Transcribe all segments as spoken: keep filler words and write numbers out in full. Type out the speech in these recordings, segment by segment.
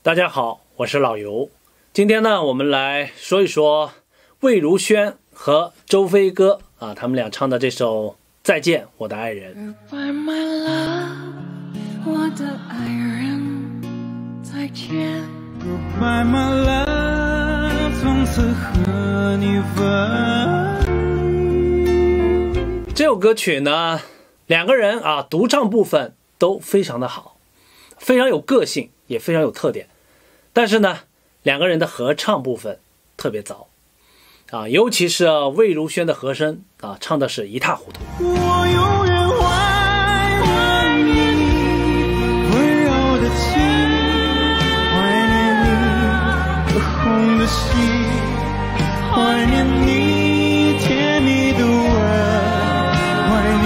大家好，我是老游。今天呢，我们来说一说魏如萱和周飞歌啊，他们俩唱的这首《再见我的爱人》。 Goodbye my love， 我的爱人，再见。 Goodbye my love， 从此和你分离。 这首歌曲呢，两个人啊独唱部分都非常的好，非常有个性，也非常有特点。但是呢，两个人的合唱部分特别糟啊，尤其是魏如萱的和声啊，唱的是一塌糊涂。 我永远怀怀念你温柔的情，怀念你红的心，怀念你甜蜜的吻，怀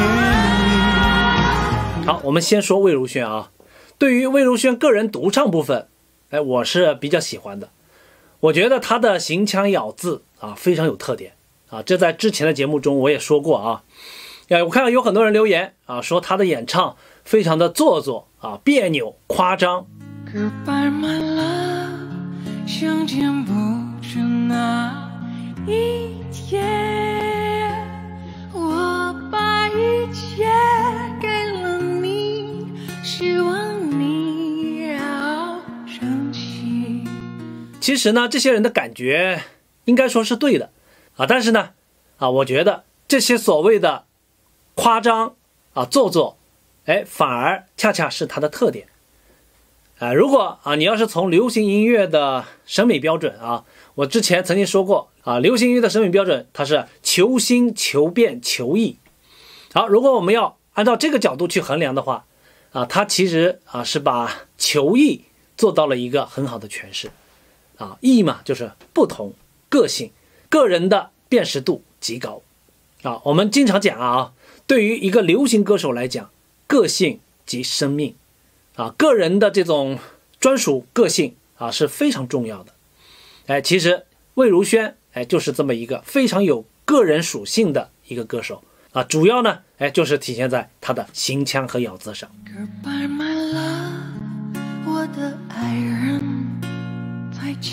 念你。 好，我们先说魏如萱啊。对于魏如萱个人独唱部分，哎，我是比较喜欢的。我觉得她的行腔咬字啊非常有特点啊，这在之前的节目中我也说过啊。哎，我看到有很多人留言啊，说她的演唱非常的做作啊、别扭、夸张。 Goodbye my love， 相见不知那一天，我把一切给了你，希望你要珍惜。 其实呢，这些人的感觉应该说是对的啊，但是呢，啊，我觉得这些所谓的夸张啊、做作，哎，反而恰恰是它的特点啊。如果啊，你要是从流行音乐的审美标准啊，我之前曾经说过啊，流行音乐的审美标准它是求新、求变、求异。好，如果我们要按照这个角度去衡量的话啊，它其实啊是把求异做到了一个很好的诠释。啊，异嘛，就是不同、个性、个人的辨识度极高。啊，我们经常讲啊，对于一个流行歌手来讲，个性即生命。啊，个人的这种专属个性啊是非常重要的。哎，其实魏如萱哎就是这么一个非常有个人属性的一个歌手啊，主要呢哎就是体现在她的行腔和咬字上。 Goodbye my love， 我的爱人，再见。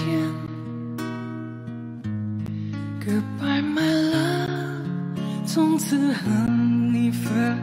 Goodbye my love， 从此和你分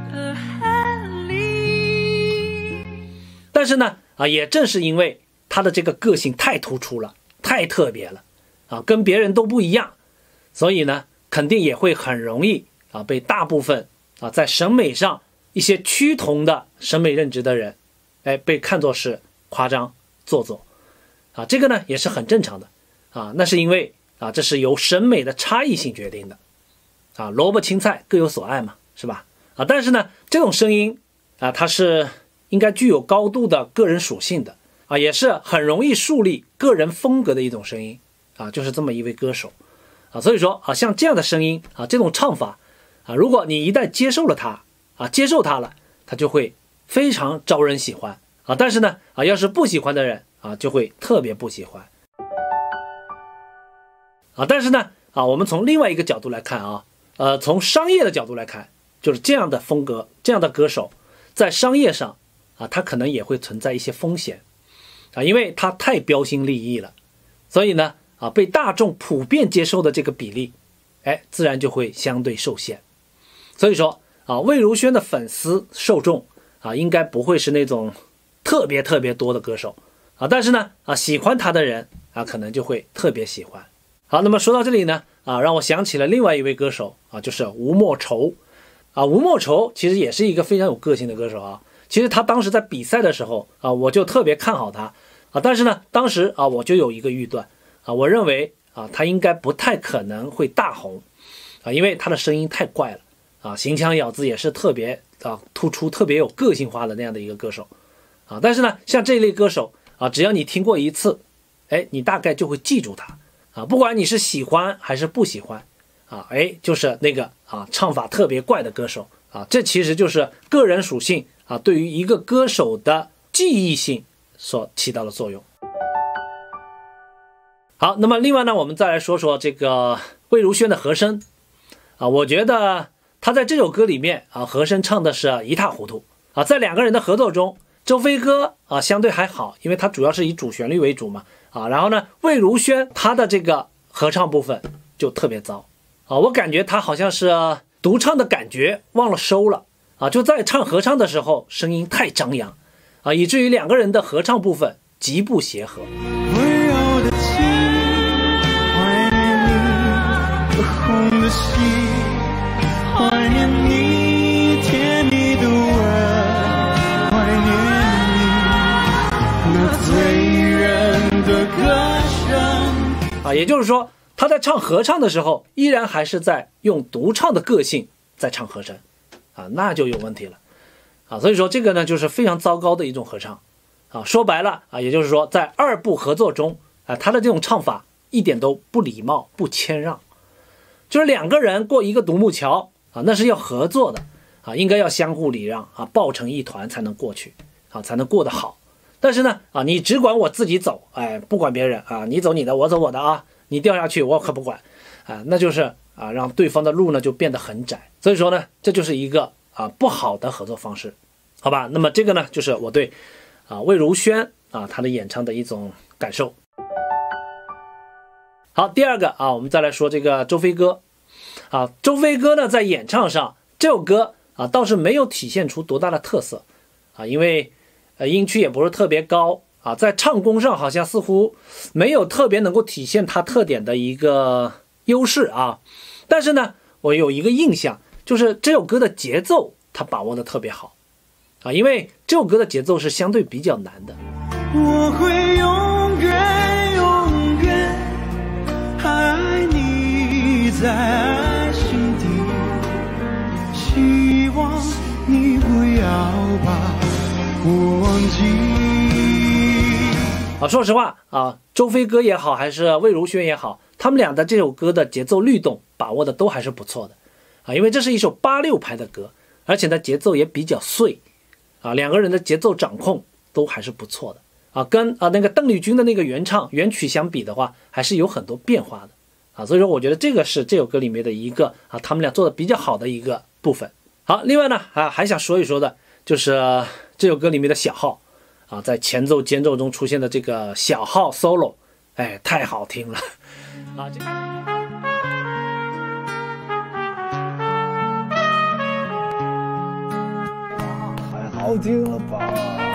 离。 但是呢啊，也正是因为他的这个个性太突出了，太特别了啊，跟别人都不一样，所以呢肯定也会很容易啊被大部分啊在审美上一些趋同的审美认知的人哎被看作是夸张做作啊，这个呢也是很正常的啊，那是因为啊这是由审美的差异性决定的啊，萝卜青菜各有所爱嘛，是吧？啊，但是呢这种声音啊它是应该具有高度的个人属性的啊，也是很容易树立个人风格的一种声音啊，就是这么一位歌手啊，所以说啊，像这样的声音啊，这种唱法啊，如果你一旦接受了它啊，接受它了，它就会非常招人喜欢啊，但是呢啊，要是不喜欢的人啊，就会特别不喜欢啊，但是呢啊，我们从另外一个角度来看啊，呃，从商业的角度来看，就是这样的风格，这样的歌手在商业上啊，它可能也会存在一些风险啊，因为它太标新立异了，所以呢啊，被大众普遍接受的这个比例，哎，自然就会相对受限。所以说啊，魏如萱的粉丝受众啊，应该不会是那种特别特别多的歌手啊，但是呢啊，喜欢他的人啊，可能就会特别喜欢。好，那么说到这里呢啊，让我想起了另外一位歌手啊，就是吴莫愁啊。吴莫愁其实也是一个非常有个性的歌手啊。其实他当时在比赛的时候啊，我就特别看好他啊，但是呢，当时啊，我就有一个预断啊，我认为啊，他应该不太可能会大红啊，因为他的声音太怪了啊，行腔咬字也是特别啊突出、特别有个性化的那样的一个歌手啊。但是呢，像这一类歌手啊，只要你听过一次，哎，你大概就会记住他啊，不管你是喜欢还是不喜欢啊，哎，就是那个啊唱法特别怪的歌手啊，这其实就是个人属性啊，对于一个歌手的记忆性所起到的作用。好，那么另外呢，我们再来说说这个魏如萱的和声啊，我觉得她在这首歌里面啊，和声唱的是一塌糊涂啊，在两个人的合作中， 周飞歌啊相对还好，因为它主要是以主旋律为主嘛啊。然后呢，魏如萱她的这个合唱部分就特别糟啊，我感觉她好像是独唱的感觉忘了收了啊，就在唱合唱的时候声音太张扬啊，以至于两个人的合唱部分极不协和。 温柔的情，怀念你红的心，怀念你甜蜜的吻，怀念你那醉人的歌声啊，也就是说他在唱合唱的时候依然还是在用独唱的个性在唱和声啊，那就有问题了啊。所以说这个呢就是非常糟糕的一种合唱啊。说白了啊，也就是说在二部合作中啊，他的这种唱法一点都不礼貌不谦让，就是两个人过一个独木桥啊，那是要合作的啊，应该要相互礼让啊，抱成一团才能过去啊，才能过得好。但是呢啊，你只管我自己走，哎，不管别人啊，你走你的，我走我的啊，你掉下去我可不管啊，那就是啊，让对方的路呢就变得很窄。所以说呢，这就是一个啊不好的合作方式，好吧？那么这个呢，就是我对啊魏如萱啊她的演唱的一种感受。好，第二个啊，我们再来说这个周飞歌啊，周飞歌呢在演唱上这首歌啊倒是没有体现出多大的特色啊，因为呃音区也不是特别高啊，在唱功上好像似乎没有特别能够体现它特点的一个优势啊。但是呢，我有一个印象，就是这首歌的节奏它把握的特别好啊，因为这首歌的节奏是相对比较难的。 我会永远永远爱你在心底，希望你不要把我忘记啊，说实话啊，周飞歌也好，还是魏如萱也好，他们俩的这首歌的节奏律动把握的都还是不错的啊，因为这是一首八六拍的歌，而且呢节奏也比较碎啊，两个人的节奏掌控都还是不错的啊，跟啊那个邓丽君的那个原唱原曲相比的话，还是有很多变化的啊，所以说我觉得这个是这首歌里面的一个啊，他们俩做的比较好的一个部分。好，另外呢啊还想说一说的就是这首歌里面的小号啊，在前奏间奏中出现的这个小号 solo， 哎，太好听了啊！这太好听了吧！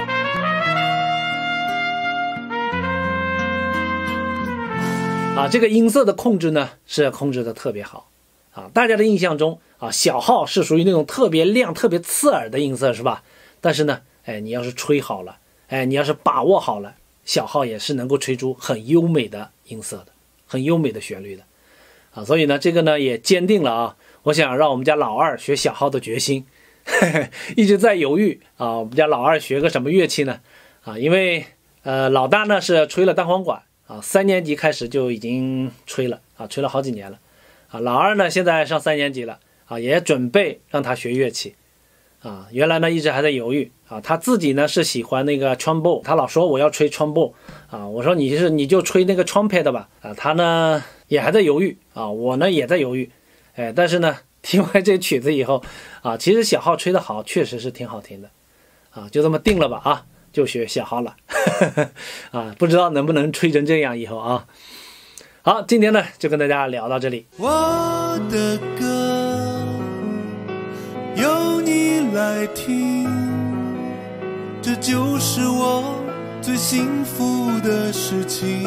啊，这个音色的控制呢是控制的特别好啊！大家的印象中啊，小号是属于那种特别亮、特别刺耳的音色，是吧？但是呢，哎，你要是吹好了，哎，你要是把握好了，小号也是能够吹出很优美的音色的，很优美的旋律的啊！所以呢，这个呢也坚定了啊，我想让我们家老二学小号的决心，嘿嘿，一直在犹豫啊，我们家老二学个什么乐器呢？啊，因为呃，老大呢是吹了单簧管啊，三年级开始就已经吹了啊，吹了好几年了啊。老二呢现在上三年级了啊，也准备让他学乐器。啊，原来呢一直还在犹豫啊，他自己呢是喜欢那个 trombone， 他老说我要吹 trombone 啊，我说你是你就吹那个 trumpet 吧啊，他呢也还在犹豫啊，我呢也在犹豫，哎，但是呢听完这曲子以后啊，其实小号吹得好，确实是挺好听的啊，就这么定了吧啊，就学小号了啊，不知道能不能吹成这样以后啊。好，今天呢就跟大家聊到这里。 我的歌由你来听，这就是我最幸福的事情。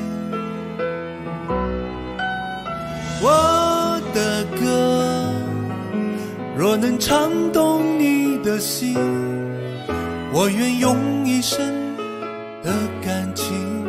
我的歌若能唱动你的心，我愿用一生的感情